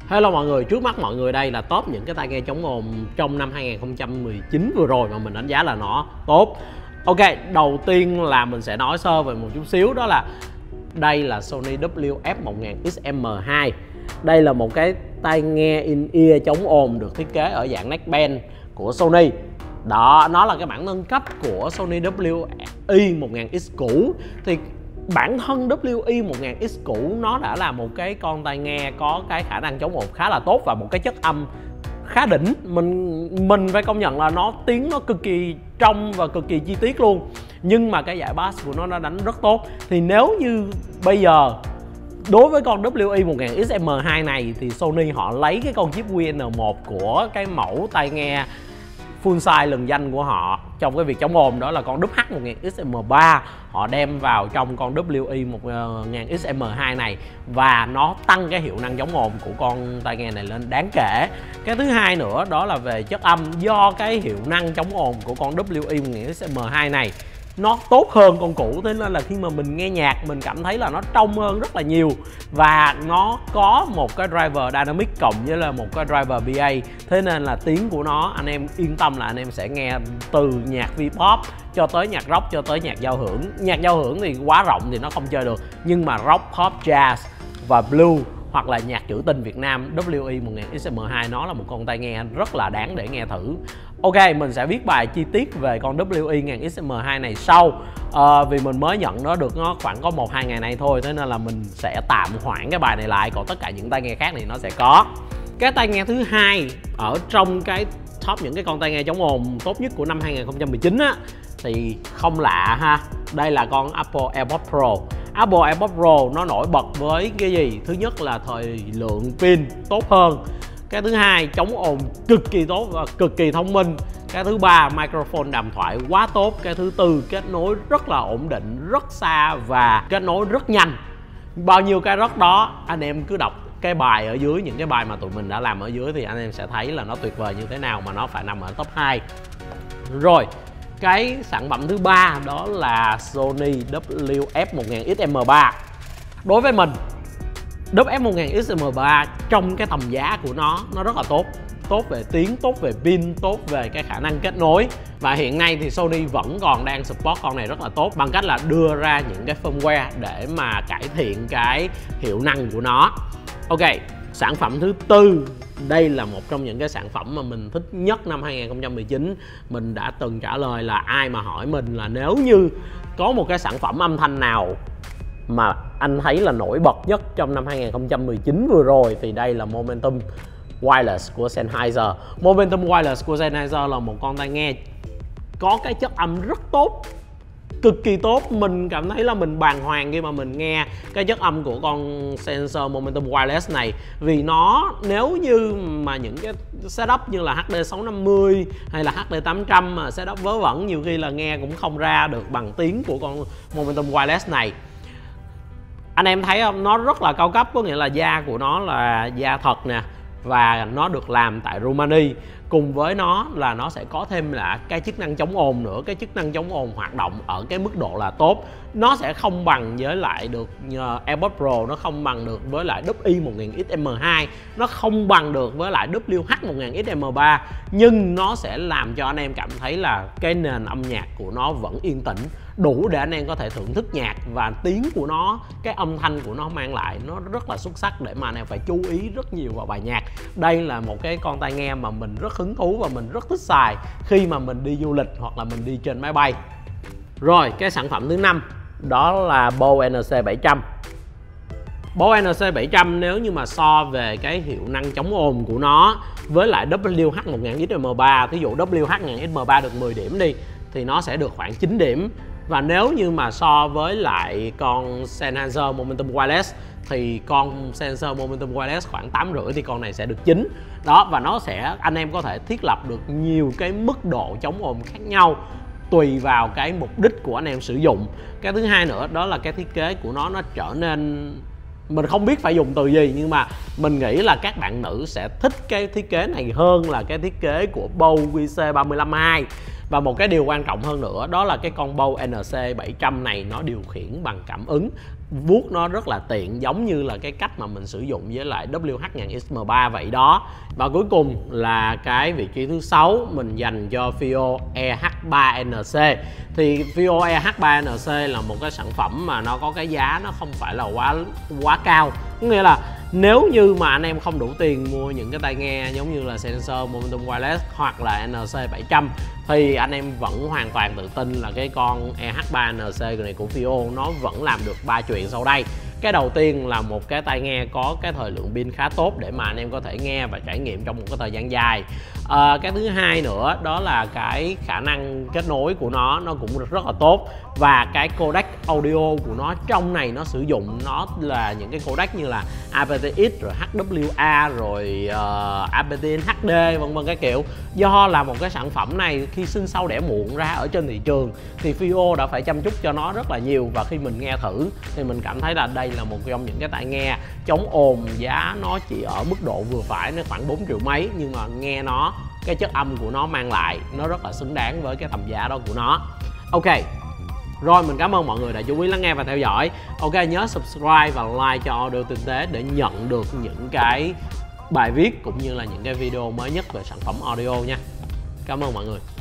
Hello mọi người, trước mắt mọi người đây là top những cái tai nghe chống ồn trong năm 2019 vừa rồi mà mình đánh giá là nó tốt. Ok, đầu tiên là mình sẽ nói sơ về một chút xíu, đó là đây là Sony WF-1000XM2. Đây là một cái tai nghe in-ear chống ồn được thiết kế ở dạng neckband của Sony. Đó, nó là cái bản nâng cấp của Sony WI-1000X cũ. Thì bản thân WI-1000X cũ nó đã là một cái con tai nghe có cái khả năng chống ồn khá là tốt và một cái chất âm khá đỉnh. Mình phải công nhận là tiếng nó cực kỳ trong và cực kỳ chi tiết luôn. Nhưng mà cái dải bass của nó đánh rất tốt. Thì nếu như bây giờ đối với con WI-1000XM2 này thì Sony họ lấy cái con chip QN1 của cái mẫu tai nghe full size lừng danh của họ trong cái việc chống ồn, đó là con WH-1000XM3, họ đem vào trong con WI-1000XM2 này và nó tăng cái hiệu năng chống ồn của con tai nghe này lên đáng kể. Cái thứ hai nữa đó là về chất âm, do cái hiệu năng chống ồn của con WI-1000XM2 này nó tốt hơn con cũ, thế nên là khi mà mình nghe nhạc mình cảm thấy là nó trong hơn rất là nhiều. Và nó có một cái driver dynamic cộng với là một cái driver PA, thế nên là tiếng của nó anh em yên tâm là anh em sẽ nghe từ nhạc V-pop cho tới nhạc rock cho tới nhạc giao hưởng. Nhạc giao hưởng thì quá rộng thì nó không chơi được, nhưng mà rock, pop, jazz và blue hoặc là nhạc trữ tình Việt Nam, WI-1000XM2 nó là một con tai nghe rất là đáng để nghe thử. Ok, mình sẽ viết bài chi tiết về con WI-1000XM2 này sau, vì mình mới nhận nó được khoảng có 1-2 ngày nay thôi, thế nên là mình sẽ tạm hoãn cái bài này lại, còn tất cả những tai nghe khác thì nó sẽ có. Cái tai nghe thứ hai ở trong cái top những cái con tai nghe chống ồn tốt nhất của năm 2019 á, thì không lạ ha, đây là con Apple AirPods Pro. Apple AirPods Pro nó nổi bật với cái gì? Thứ nhất là thời lượng pin tốt hơn. Cái thứ hai, chống ồn cực kỳ tốt và cực kỳ thông minh. Cái thứ ba, microphone đàm thoại quá tốt. Cái thứ tư, kết nối rất là ổn định, rất xa và kết nối rất nhanh. Bao nhiêu cái rất đó, anh em cứ đọc cái bài ở dưới, những cái bài mà tụi mình đã làm ở dưới thì anh em sẽ thấy là nó tuyệt vời như thế nào mà nó phải nằm ở top 2. Rồi, cái sản phẩm thứ ba đó là Sony WF-1000XM3. Đối với mình, WF-1000XM3 trong cái tầm giá của nó rất là tốt. Tốt về tiếng, tốt về pin, tốt về cái khả năng kết nối. Và hiện nay thì Sony vẫn còn đang support con này rất là tốt bằng cách là đưa ra những cái firmware để mà cải thiện cái hiệu năng của nó. Ok, sản phẩm thứ tư, đây là một trong những cái sản phẩm mà mình thích nhất năm 2019. Mình đã từng trả lời là ai mà hỏi mình là nếu như có một cái sản phẩm âm thanh nào mà anh thấy là nổi bật nhất trong năm 2019 vừa rồi thì đây là Momentum Wireless của Sennheiser. Momentum Wireless của Sennheiser là một con tai nghe có cái chất âm rất tốt, cực kỳ tốt. Mình cảm thấy là mình bàng hoàng khi mà mình nghe cái chất âm của con Sennheiser Momentum Wireless này, vì nó nếu như mà những cái setup như là HD650 hay là HD800 mà setup vớ vẩn nhiều khi là nghe cũng không ra được bằng tiếng của con Momentum Wireless này. Anh em thấy không, nó rất là cao cấp, có nghĩa là da của nó là da thật nè, và nó được làm tại Romania. Cùng với nó là nó sẽ có thêm là cái chức năng chống ồn nữa. Cái chức năng chống ồn hoạt động ở cái mức độ là tốt. Nó sẽ không bằng với lại được AirPods Pro, nó không bằng được với lại WI-1000XM2, nó không bằng được với lại WH-1000XM3, nhưng nó sẽ làm cho anh em cảm thấy là cái nền âm nhạc của nó vẫn yên tĩnh, đủ để anh em có thể thưởng thức nhạc. Và tiếng của nó, cái âm thanh của nó mang lại nó rất là xuất sắc để mà anh em phải chú ý rất nhiều vào bài nhạc. Đây là một cái con tai nghe mà mình rất hứng thú và mình rất thích xài khi mà mình đi du lịch hoặc là mình đi trên máy bay. Rồi, cái sản phẩm thứ 5 đó là Bose NC700. Bose NC700 nếu như mà so về cái hiệu năng chống ồn của nó với lại WH-1000XM3, thí dụ WH-1000XM3 được 10 điểm đi thì nó sẽ được khoảng 9 điểm. Và nếu như mà so với lại con Sennheiser Momentum Wireless thì con Sennheiser Momentum Wireless khoảng 8,5 thì con này sẽ được 9. Đó, và nó sẽ, anh em có thể thiết lập được nhiều cái mức độ chống ồn khác nhau tùy vào cái mục đích của anh em sử dụng. Cái thứ hai nữa đó là cái thiết kế của nó trở nên, mình không biết phải dùng từ gì, nhưng mà mình nghĩ là các bạn nữ sẽ thích cái thiết kế này hơn là cái thiết kế của Bose QC352. Và một cái điều quan trọng hơn nữa đó là cái con Bose NC700 này nó điều khiển bằng cảm ứng, vuốt nó rất là tiện, giống như là cái cách mà mình sử dụng với lại WH-1000XM3 vậy đó. Và cuối cùng là cái vị trí thứ 6 mình dành cho FiiO EH3NC. Thì FiiO EH3NC là một cái sản phẩm mà nó có cái giá nó không phải là quá cao. Có nghĩa là nếu như mà anh em không đủ tiền mua những cái tai nghe giống như là Sennheiser Momentum Wireless hoặc là NC700 thì anh em vẫn hoàn toàn tự tin là cái con EH3NC này của FiiO nó vẫn làm được 3 chuyện sau đây. Cái đầu tiên là một cái tai nghe có cái thời lượng pin khá tốt để mà anh em có thể nghe và trải nghiệm trong một cái thời gian dài. Cái thứ hai nữa đó là cái khả năng kết nối của nó cũng rất là tốt, và cái codec audio của nó trong này nó sử dụng nó là những cái codec như là aptX rồi HWA rồi aptX HD vân vân cái kiểu. Do là một cái sản phẩm này khi sinh sau đẻ muộn ra ở trên thị trường thì FiiO đã phải chăm chút cho nó rất là nhiều, và khi mình nghe thử thì mình cảm thấy là đây là một trong những cái tai nghe chống ồn giá nó chỉ ở mức độ vừa phải, nó khoảng 4 triệu mấy, nhưng mà nghe nó cái chất âm của nó mang lại nó rất là xứng đáng với cái tầm giá đó của nó. Ok, rồi mình cảm ơn mọi người đã chú ý lắng nghe và theo dõi. Ok, nhớ subscribe và like cho Audio Tinh Tế để nhận được những cái bài viết cũng như là những cái video mới nhất về sản phẩm audio nha. Cảm ơn mọi người.